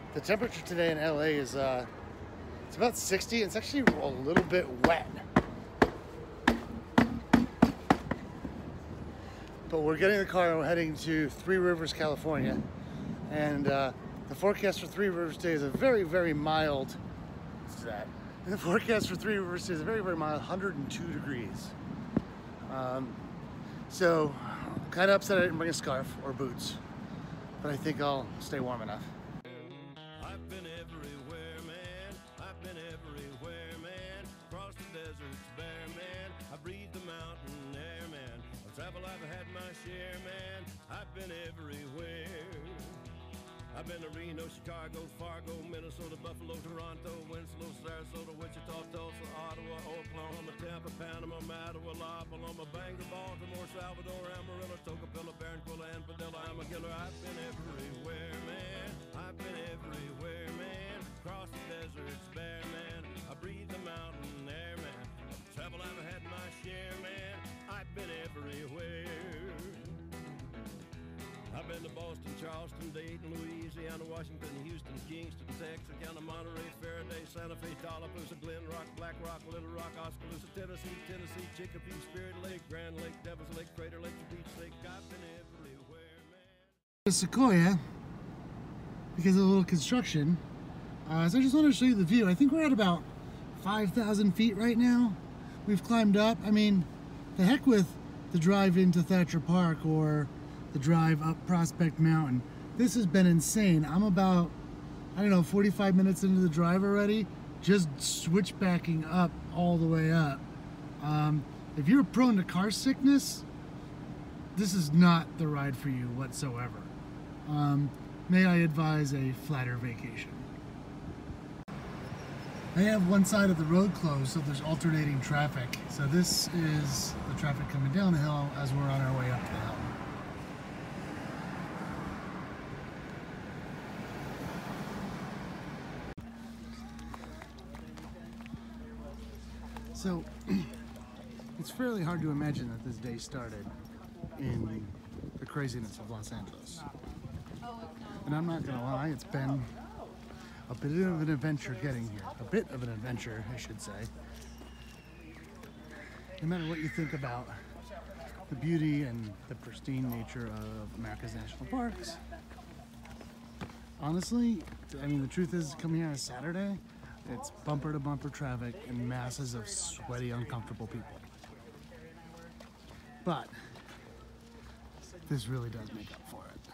The temperature today in LA is it's about 60. It's actually a little bit wet. But we're getting in the car and we're heading to Three Rivers, California. And the forecast for Three Rivers today is a very, very mild, what's that? And the forecast for Three Rivers today is a very, very mild 102 degrees. So kind of upset I didn't bring a scarf or boots, but I think I'll stay warm enough. I've been everywhere, man. I've been everywhere, man. Across the deserts bare, man. I breathe the mountain air, man. Of travel I've had my share, man. I've been everywhere. I've been to Reno, Chicago, Fargo, Minnesota, Buffalo, Toronto, Winslow, Sarasota, Wichita, Tulsa, Ottawa, Oklahoma, Tampa, Panama, Mattawa, La Paloma, Bangor, Baltimore, Salvador, Amarillo, Tocopilla, Barranquilla, and Padilla. I'm a killer. I've been everywhere, man. I've been everywhere, man. Across the deserts bare, man. I breathe the mountain air, man. Of travel I've had my share, man. I've been everywhere. I've been to Boston, Charleston, Dayton, Louisiana, Washington, Houston, Kingston, Texarkana, Monterey, Faraday, Santa Fe, Tallapoosa, Glen Rock, Black Rock, Little Rock, Oskaloosa, Tennessee, Chicopee, Spirit Lake, Grand Lake, Devil's Lake, Crater Lake, Beach Lake. I've been everywhere, man. Sequoia, because of a little construction. So I just wanted to show you the view. I think we're at about 5,000 feet right now. We've climbed up. I mean, the heck with the drive into Thatcher Park or the drive up Prospect Mountain. This has been insane. I'm about, I don't know, 45 minutes into the drive already, just switchbacking up all the way up. If you're prone to car sickness, this is not the ride for you whatsoever. May I advise a flatter vacation. They have one side of the road closed, so there's alternating traffic. So this is the traffic coming down the hill as we're on our way up the hill. So, it's fairly hard to imagine that this day started in the craziness of Los Angeles. And I'm not gonna lie, it's been a bit of an adventure getting here. A bit of an adventure, I should say. No matter what you think about the beauty and the pristine nature of America's national parks, honestly, I mean, the truth is, coming here on a Saturday, it's bumper to bumper traffic and masses of sweaty, uncomfortable people. But this really does make up for it.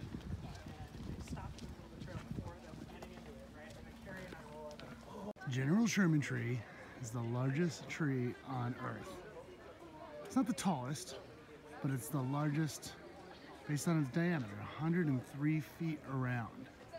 General Sherman Tree is the largest tree on Earth. It's not the tallest, but it's the largest based on its diameter, 103 feet around.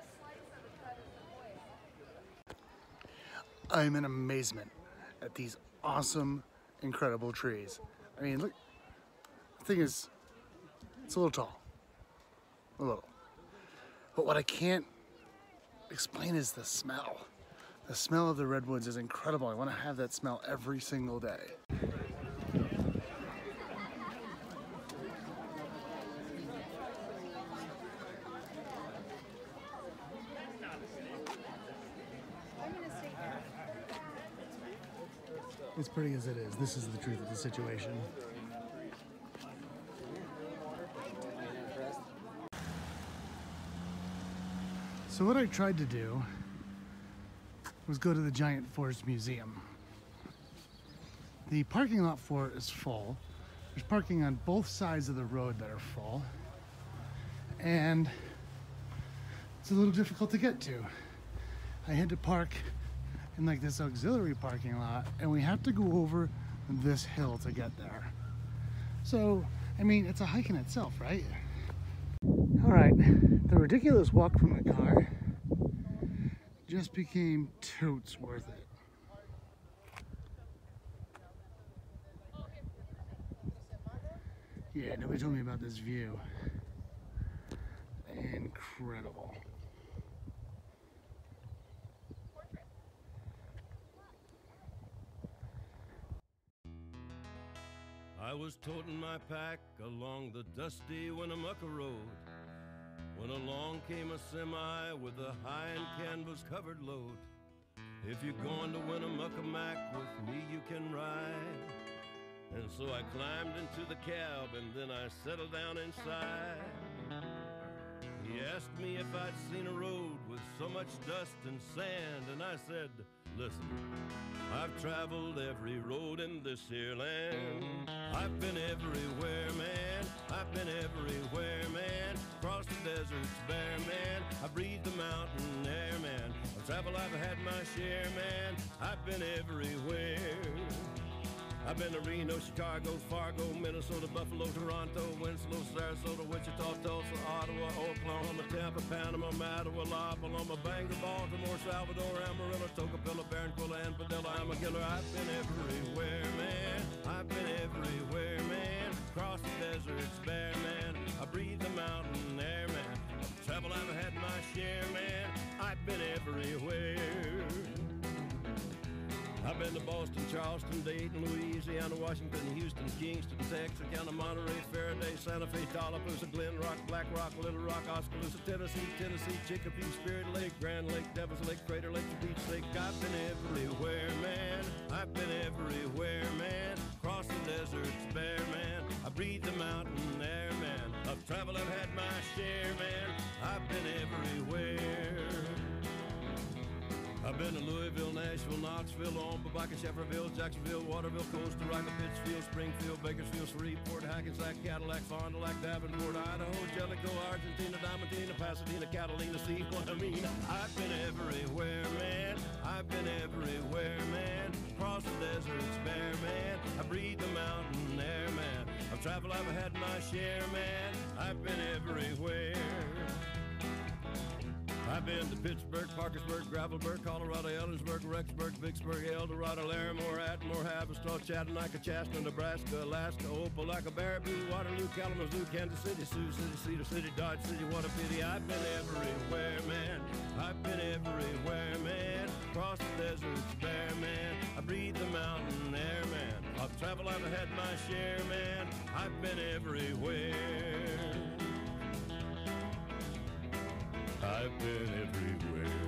I'm in amazement at these awesome, incredible trees. I mean, look, the thing is, it's a little tall, a little. But what I can't explain is the smell. The smell of the redwoods is incredible. I want to have that smell every single day. As pretty as it is, this is the truth of the situation. So what I tried to do was go to the Giant Forest Museum. The parking lot for it is full. There's parking on both sides of the road that are full. And it's a little difficult to get to. I had to park in like this auxiliary parking lot, and we have to go over this hill to get there. So, I mean, it's a hike in itself, right? All right, the ridiculous walk from the car just became totes worth it. Yeah, nobody told me about this view. Incredible. I was toting my pack along the dusty Winnemucca road. when along came a semi with a high and canvas covered load. If you're going to Winnemucca with me, you can ride. And so I climbed into the cab and then I settled down inside. He asked me if I'd seen a road with so much dust and sand, and I said, listen, I've traveled every road in this here land. I've been everywhere, man. I've been everywhere, man. Across the deserts bare, man. I breathe the mountain air, man. I've traveled, I've had my share, man. I've been everywhere. I've been to Reno, Chicago, Fargo, Minnesota, Buffalo, Toronto, Winslow, Sarasota, Wichita, Tulsa, Ottawa, Oklahoma, Tampa, Panama, Mattawa, La Paloma, Bangor, Baltimore, Salvador, Amarillo, Tocopilla, Barranquilla, and Padilla. I'm a killer. I've been everywhere, man. I've been everywhere, man. Across the deserts bare, man. I breathe the mountain air, man. I've traveled, I've had my share, man. I've been everywhere. I've been to Boston, Charleston, Dayton, Louisiana, Washington, Houston, Kingston, Texarkana, Monterey, Faraday, Santa Fe, Tallapoosa, Glen Rock, Black Rock, Little Rock, Oskaloosa, Tennessee, Chicopee, Spirit Lake, Grand Lake, Devil's Lake, Crater Lake, Beach Lake. I've been everywhere, man. I've been everywhere, man. Across the deserts bare, man. I breathe the mountain air, man. I've traveled, I've had my share, man. I've been everywhere. I've been to Louisville, Nashville, Knoxville, Omaha, Baca, Shefferville, Jacksonville, Waterville, Costa Rica, Pittsfield, Springfield, Bakersfield, Shreveport, Hackensack, Cadillac, Fond du Lac, Davenport, Idaho, Jellicoe, Argentina, Diamantina, Pasadena, Catalina, see what I mean? I've been everywhere, man. I've been everywhere, man. Across the deserts bare, man. I breathe the mountain air, man. I've traveled, I've had my share, man. I've been everywhere. I've been to Pittsburgh, Parkersburg, Gravelburg, Colorado, Ellensburg, Rexburg, Vicksburg, El Dorado, Larimore, Atmore, Haverstraw, Chattanooga, Chastner, Nebraska, Alaska, Opelika, Baraboo, Waterloo, Kalamazoo, Kansas City, Sioux City, Cedar City, Dodge City. What a pity. I've been everywhere, man. I've been everywhere, man. Across the deserts bare, man. I breathe the mountain air, man. I've traveled, I've had my share, man. I've been everywhere. I've been everywhere.